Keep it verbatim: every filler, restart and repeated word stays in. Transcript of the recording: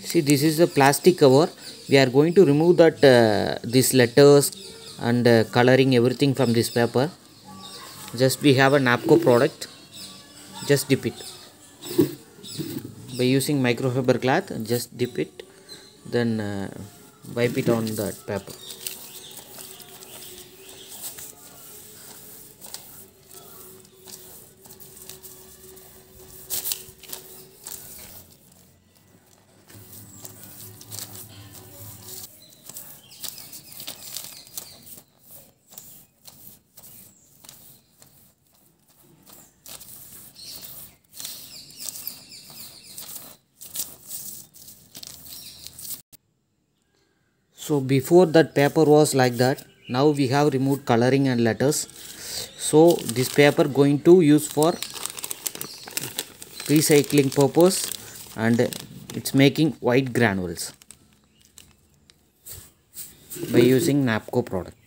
See, this is the plastic cover. We are going to remove that uh, these letters and uh, coloring everything from this paper. Just we have a Napko product. Just dip it by using microfiber cloth. Just dip it, then uh, wipe it on that paper. So before that paper was like that. Now we have removed coloring and letters. So this paper going to use for recycling purpose, and it's making white granules by using Napko product.